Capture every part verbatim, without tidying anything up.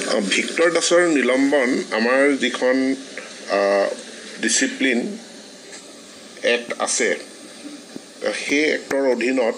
Victor দাসৰ নিলম্বন আমাৰ যিখন ডিসিপ্লিন এক্ট আছে সেই এক্টৰ অধীনত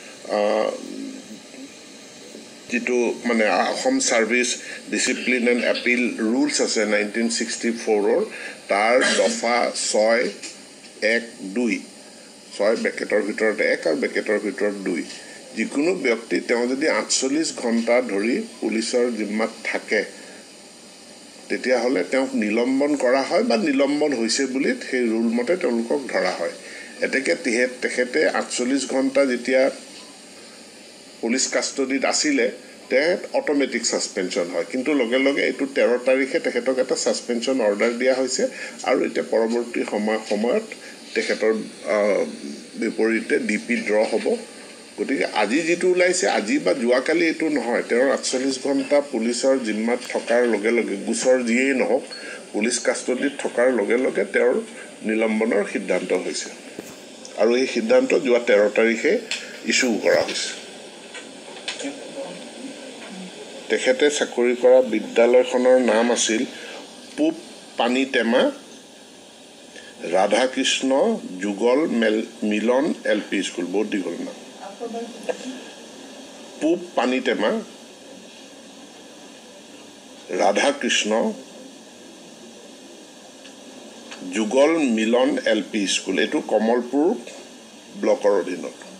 যেটো মানে Assam service discipline and appeal rules আছে নাইনটিন ছিক্সটি ফ'ৰৰ তাৰ দফা ছয় এক দুই ছয় ব্ৰেকেটৰ ভিতৰত এক আৰু ব্ৰেকেটৰ ভিতৰত দুই যিকোনো ব্যক্তি তেওঁ যদি আঠচল্লিছ ঘণ্টা ধৰি পুলিচৰ জিম্মাত থাকে তেতিয়া হলে তেওঁক নিলম্বন কৰা হয় বা নিলম্বন হৈছে বুলি সেই ৰুল মতে তেওঁলোকক ধৰা হয় এতেকে তেখেতে আঠচল্লিছ ঘণ্টা যেতিয়া পুলিচ কাষ্টডিত আছিলে তে অটোমেটিক সাসপেনশন হয় কিন্তু লগে লগে এটো তেৰ তাৰিখে তেখেতক এটা সাসপেনশন অৰ্ডাৰ দিয়া হৈছে আৰু এটা পৰৱৰ্তী সময় সময়ত তেখেতৰ বিপৰীতে ডিপি ড্ৰ হ'ব গতিকে আজি যেটো ওলাইছে আজি বা যোৱাকালি এটো নহয় তেৰ আঠচল্লিছ ঘণ্টা পুলিচৰ জিম্মাত থকাৰ লগে লগে গুছৰ যিয়েই নহওক পুলিচ কাষ্টডিত থকাৰ লগে লগে তেওঁৰ নিলম্বনৰ সিদ্ধান্ত হৈছে আৰু এই সিদ্ধান্ত যোৱা তেৰ তাৰিখে ইস্যু কৰা হৈছে তেখেতে চাকৰি কৰা বিদ্যালয়খনৰ নাম আছিল পূব পানীটেমা ৰাধাকৃষ্ণ যুগল মিলন এলপি স্কুল বহুত দীঘল নাম পূব পানীটেমা ৰাধাকৃষ্ণ যুগল মিলন এলপি স্কুল এটো কমলপুৰ ব্লকৰ অধীনত